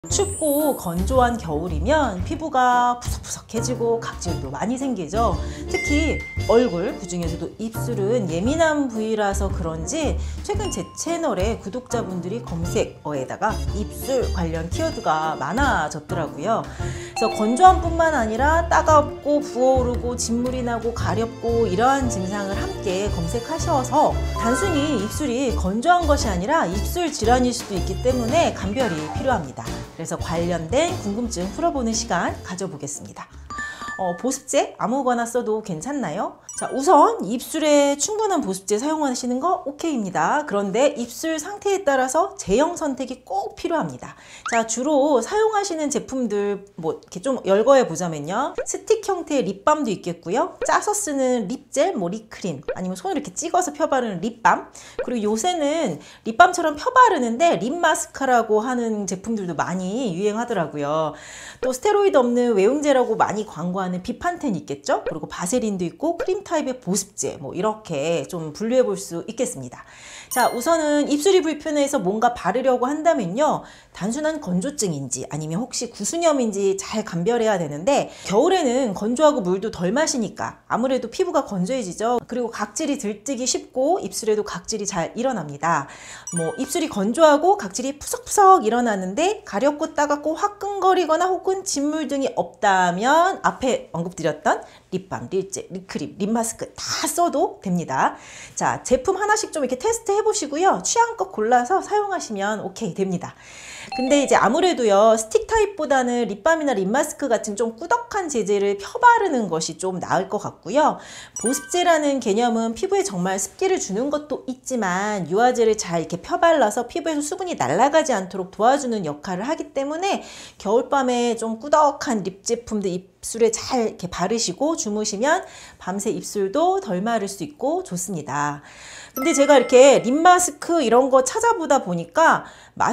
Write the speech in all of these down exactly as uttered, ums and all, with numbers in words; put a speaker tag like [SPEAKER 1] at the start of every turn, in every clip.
[SPEAKER 1] 춥고 건조한 겨울이면 피부가 푸석푸석해지고 각질도 많이 생기죠. 특히 얼굴, 그중에서도 입술은 예민한 부위라서 그런지 최근 제 채널에 구독자분들이 검색어에다가 입술 관련 키워드가 많아졌더라고요. 그래서 건조함 뿐만 아니라 따갑고 부어오르고 진물이 나고 가렵고 이러한 증상을 함께 검색하셔서 단순히 입술이 건조한 것이 아니라 입술 질환일 수도 있기 때문에 감별이 필요합니다. 그래서 관련된 궁금증 풀어보는 시간 가져보겠습니다. 어, 보습제 아무거나 써도 괜찮나요? 자, 우선 입술에 충분한 보습제 사용하시는 거 오케이입니다. 그런데 입술 상태에 따라서 제형 선택이 꼭 필요합니다. 자, 주로 사용하시는 제품들 뭐 이렇게 좀 열거해 보자면요. 스틱 형태의 립밤도 있겠고요. 짜서 쓰는 립젤, 뭐 립크림, 아니면 손을 이렇게 찍어서 펴바르는 립밤. 그리고 요새는 립밤처럼 펴바르는데 립 마스카라고 하는 제품들도 많이 유행하더라고요. 또 스테로이드 없는 외용제라고 많이 광고하는 비판텐 있겠죠? 그리고 바세린도 있고 크림 타입의 보습제, 뭐 이렇게 좀 분류해 볼 수 있겠습니다. 자, 우선은 입술이 불편해서 뭔가 바르려고 한다면요, 단순한 건조증인지 아니면 혹시 구수염인지 잘 감별해야 되는데, 겨울에는 건조하고 물도 덜 마시니까 아무래도 피부가 건조해지죠. 그리고 각질이 들뜨기 쉽고 입술에도 각질이 잘 일어납니다. 뭐 입술이 건조하고 각질이 푸석푸석 일어나는데 가렵고 따갑고 화끈거리거나 혹은 진물 등이 없다면 앞에 언급드렸던 립밤, 립젤, 립크림, 립마스크 다 써도 됩니다. 자, 제품 하나씩 좀 이렇게 테스트 해보시고요. 취향껏 골라서 사용하시면 오케이 됩니다. 근데 이제 아무래도요, 스틱 타입보다는 립밤이나 립마스크 같은 좀 꾸덕한 재질을 펴바르는 것이 좀 나을 것 같고요. 보습제라는 개념은 피부에 정말 습기를 주는 것도 있지만 유화제를 잘 이렇게 펴발라서 피부에서 수분이 날아가지 않도록 도와주는 역할을 하기 때문에 겨울밤에 좀 꾸덕한 립 제품들 입술에 잘 이렇게 바르시고 주무시면 밤새 입술도 덜 마를 수 있고 좋습니다. 근데 제가 이렇게 립 마스크 이런 거 찾아보다 보니까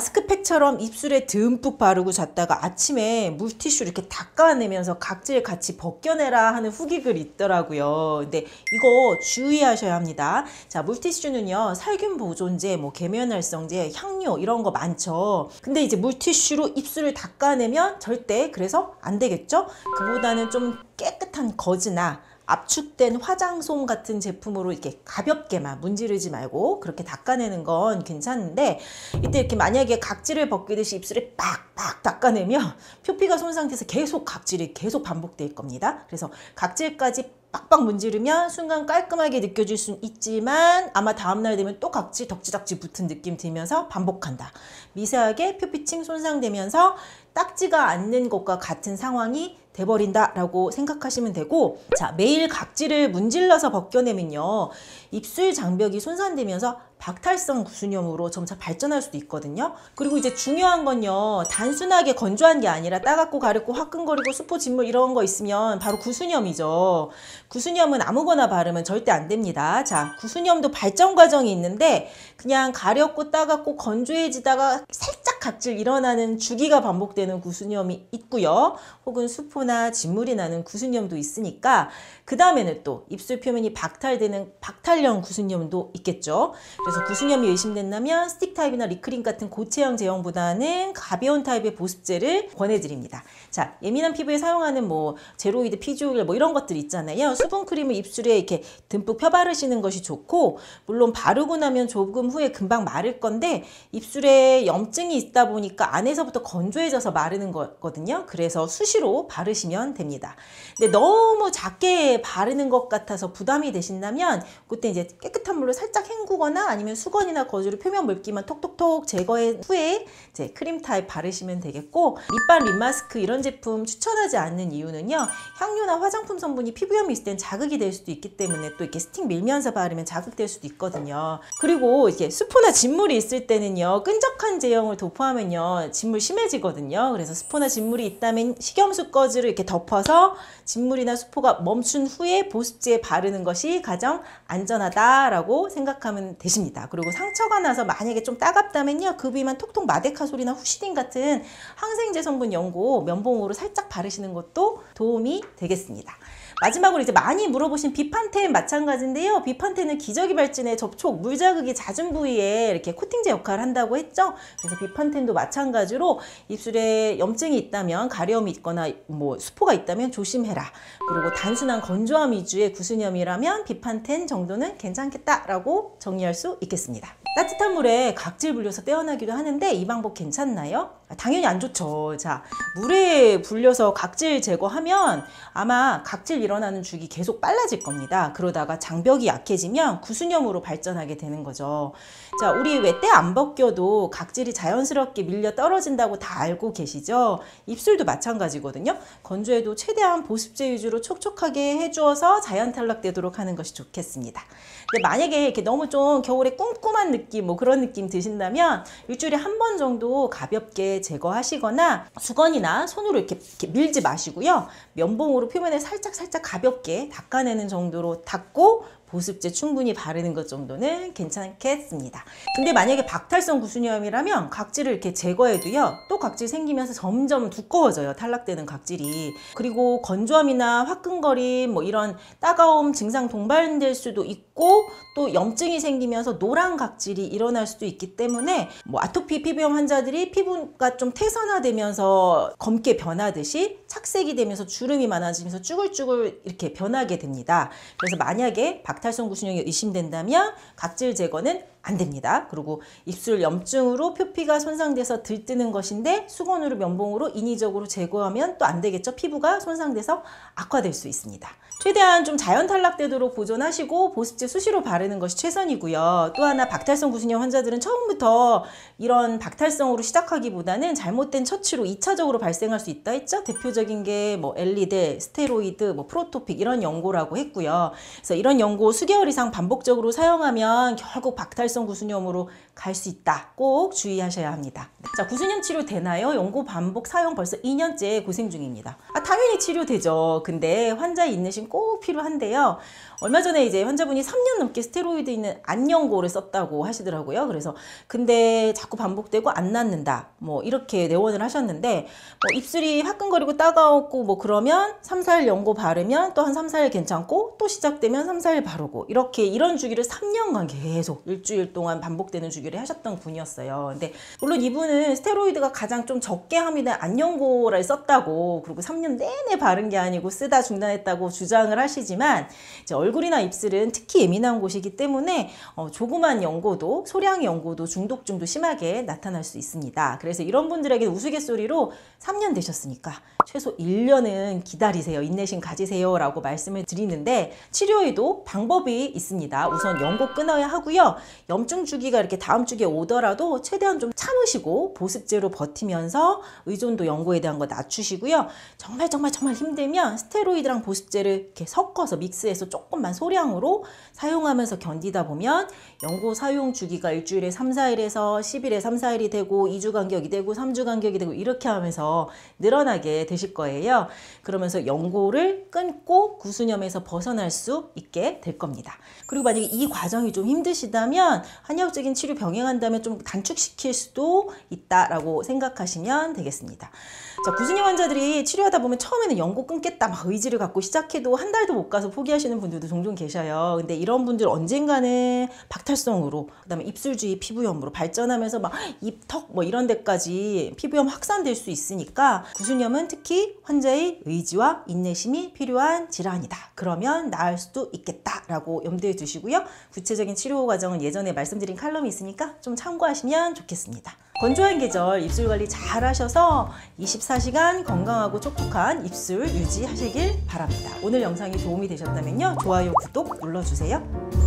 [SPEAKER 1] 마스크팩처럼 입술에 듬뿍 바르고 잤다가 아침에 물티슈 이렇게 닦아내면서 각질 같이 벗겨내라 하는 후기 글이 있더라고요. 근데 이거 주의하셔야 합니다. 자, 물티슈는요, 살균 보존제, 뭐 계면활성제, 향료 이런 거 많죠. 근데 이제 물티슈로 입술을 닦아내면 절대 그래서 안 되겠죠? 그보다는 좀 깨끗한 거즈나 압축된 화장솜 같은 제품으로 이렇게 가볍게만 문지르지 말고 그렇게 닦아내는 건 괜찮은데, 이때 이렇게 만약에 각질을 벗기듯이 입술에 빡빡 닦아내면 표피가 손상돼서 계속 각질이 계속 반복될 겁니다. 그래서 각질까지 빡빡 문지르면 순간 깔끔하게 느껴질 수는 있지만 아마 다음날 되면 또 각질 덕지덕지 붙은 느낌 들면서 반복한다. 미세하게 표피층 손상되면서 닦지가 않는 것과 같은 상황이 돼버린다 라고 생각하시면 되고, 자, 매일 각질을 문질러서 벗겨내면요, 입술 장벽이 손상되면서 박탈성 구수염으로 점차 발전할 수도 있거든요. 그리고 이제 중요한 건요, 단순하게 건조한 게 아니라 따갑고 가렵고 화끈거리고 수포 진물 이런 거 있으면 바로 구수염이죠. 구수염은 아무거나 바르면 절대 안 됩니다. 자, 구수염도 발전 과정이 있는데 그냥 가렵고 따갑고 건조해지다가 살짝 각질 일어나는 주기가 반복되는 구수염이 있고요. 혹은 수포나 진물이 나는 구수염도 있으니까 그 다음에는 또 입술 표면이 박탈되는 박탈형 구수염도 있겠죠. 그래서 구수염이 의심된다면 스틱 타입이나 립크림 같은 고체형 제형보다는 가벼운 타입의 보습제를 권해드립니다. 자, 예민한 피부에 사용하는 뭐 제로이드, 피지오겔 뭐 이런 것들 있잖아요. 수분크림을 입술에 이렇게 듬뿍 펴바르시는 것이 좋고, 물론 바르고 나면 조금 후에 금방 마를 건데 입술에 염증이 있다 보니까 안에서부터 건조해져서 마르는 거거든요. 그래서 수시로 바르시면 됩니다. 근데 너무 작게 바르는 것 같아서 부담이 되신다면 그때 이제 깨끗한 물로 살짝 헹구거나 아니면 수건이나 거즈로 표면 물기만 톡톡톡 제거한 후에 이제 크림 타입 바르시면 되겠고, 립밤, 립마스크 이런 제품 추천하지 않는 이유는요, 향료나 화장품 성분이 피부염이 있을 땐 자극이 될 수도 있기 때문에 또 이렇게 스틱 밀면서 바르면 자극될 수도 있거든요. 그리고 이게 수포나 진물이 있을 때는요, 끈적한 제형을 도포하면요 진물 심해지거든요. 그래서 수포나 진물이 있다면 식염수 거즈를 이렇게 덮어서 진물이나 수포가 멈춘 후에 보습제 바르는 것이 가장 안전하다라고 생각하면 되십니다. 좋습니다. 그리고 상처가 나서 만약에 좀 따갑다면요, 그 부위만 톡톡 마데카솔이나 후시딘 같은 항생제 성분 연고 면봉으로 살짝 바르시는 것도 도움이 되겠습니다. 마지막으로 이제 많이 물어보신 비판텐 마찬가지인데요. 비판텐은 기저귀 발진에 접촉, 물 자극이 잦은 부위에 이렇게 코팅제 역할을 한다고 했죠. 그래서 비판텐도 마찬가지로 입술에 염증이 있다면, 가려움이 있거나 뭐 수포가 있다면 조심해라. 그리고 단순한 건조함 위주의 구수염이라면 비판텐 정도는 괜찮겠다라고 정리할 수 있겠습니다. 따뜻한 물에 각질 불려서 떼어내기도 하는데 이 방법 괜찮나요? 당연히 안 좋죠. 자, 물에 불려서 각질 제거하면 아마 각질 일어나는 주기 계속 빨라질 겁니다. 그러다가 장벽이 약해지면 구수염으로 발전하게 되는 거죠. 자, 우리 왜 때 안 벗겨도 각질이 자연스럽게 밀려 떨어진다고 다 알고 계시죠? 입술도 마찬가지거든요. 건조해도 최대한 보습제 위주로 촉촉하게 해주어서 자연 탈락되도록 하는 것이 좋겠습니다. 근데 만약에 이렇게 너무 좀 겨울에 쿰쿰한 느낌, 뭐 그런 느낌 드신다면 일주일에 한 번 정도 가볍게 제거하시거나 수건이나 손으로 이렇게, 이렇게 밀지 마시고요. 면봉으로 표면에 살짝 살짝 가볍게 닦아내는 정도로 닦고 보습제 충분히 바르는 것 정도는 괜찮겠습니다. 근데 만약에 박탈성 구수염이라면 각질을 이렇게 제거해도요, 또 각질 생기면서 점점 두꺼워져요. 탈락되는 각질이. 그리고 건조함이나 화끈거림, 뭐 이런 따가움 증상 동반될 수도 있고, 또 염증이 생기면서 노란 각질이 일어날 수도 있기 때문에 뭐 아토피 피부염 환자들이 피부가 좀 태선화되면서 검게 변하듯이 착색이 되면서 주름이 많아지면서 쭈글쭈글 이렇게 변하게 됩니다. 그래서 만약에 박탈성 구수염이 의심된다면 각질 제거는 안 됩니다. 그리고 입술 염증으로 표피가 손상돼서 들뜨는 것인데 수건으로 면봉으로 인위적으로 제거하면 또 안 되겠죠. 피부가 손상돼서 악화될 수 있습니다. 최대한 좀 자연 탈락되도록 보존하시고 보습제 수시로 바르는 것이 최선이고요. 또 하나 박탈성 구수염 환자들은 처음부터 이런 박탈성으로 시작하기보다는 잘못된 처치로 이 차적으로 발생할 수 있다 했죠. 대표적인 게 뭐 엘리델, 스테로이드, 뭐 프로토픽 이런 연고라고 했고요. 그래서 이런 연고 수개월 이상 반복적으로 사용하면 결국 박탈성 구수염으로 갈 수 있다. 꼭 주의하셔야 합니다. 자, 구수염 치료 되나요? 연고 반복 사용 벌써 이 년째 고생 중입니다. 아, 당연히 치료되죠. 근데 환자의 인내심 꼭 필요한데요. 얼마 전에 이제 환자분이 삼 년 넘게 스테로이드 있는 안연고를 썼다고 하시더라고요. 그래서 근데 자꾸 반복되고 안 낫는다. 뭐 이렇게 내원을 하셨는데 뭐 입술이 화끈거리고 따가웠고 뭐 그러면 삼, 사 일 연고 바르면 또 한 삼, 사 일 괜찮고 또 시작되면 삼, 사 일 바르고 이렇게 이런 주기를 삼 년간 계속 일주일 동안 반복되는 주기를 하셨던 분이었어요. 근데 물론 이분은 스테로이드가 가장 좀 적게 함유된 안연고를 썼다고, 그리고 삼 년 내내 바른 게 아니고 쓰다 중단했다고 주장을 하시지만 이제 얼굴이나 입술은 특히 예민한 곳이기 때문에 어, 조그만 연고도, 소량의 연고도 중독증도 심하게 나타날 수 있습니다. 그래서 이런 분들에게 우스갯소리로 삼 년 되셨으니까 최소 일 년은 기다리세요. 인내심 가지세요 라고 말씀을 드리는데, 치료에도 방법이 있습니다. 우선 연고 끊어야 하고요. 염증 주기가 이렇게 다음 주기에 오더라도 최대한 좀 참으시고 보습제로 버티면서 의존도 연고에 대한 거 낮추시고요. 정말 정말 정말 힘들면 스테로이드랑 보습제를 이렇게 섞어서 믹스해서 조금만 소량으로 사용하면서 견디다 보면 연고 사용 주기가 일주일에 삼, 사 일에서 십 일에 삼, 사 일이 되고 이 주 간격이 되고 삼 주 간격이 되고 이렇게 하면서 늘어나게 되실 거예요. 그러면서 연고를 끊고 구수염에서 벗어날 수 있게 될 겁니다. 그리고 만약에 이 과정이 좀 힘드시다면 한의학적인 치료 병행한다면 좀 단축시킬 수도 있다라고 생각하시면 되겠습니다. 자, 구수염 환자들이 치료하다 보면 처음에는 연고 끊겠다 막 의지를 갖고 시작해도 한 달도 못 가서 포기하시는 분들도 종종 계셔요. 근데 이런 분들 언젠가는 박탈성으로, 그다음에 입술 주위 피부염으로 발전하면서 막 입, 턱 뭐 이런 데까지 피부염 확산될 수 있으니까 구수염은 특히 환자의 의지와 인내심이 필요한 질환이다. 그러면 나을 수도 있겠다라고 염두에 두시고요. 구체적인 치료 과정은 예전에 말씀드린 칼럼이 있으니까 좀 참고하시면 좋겠습니다. 건조한 계절 입술 관리 잘 하셔서 이십사 시간 건강하고 촉촉한 입술 유지하시길 바랍니다. 오늘 영상이 도움이 되셨다면요, 좋아요, 구독 눌러주세요.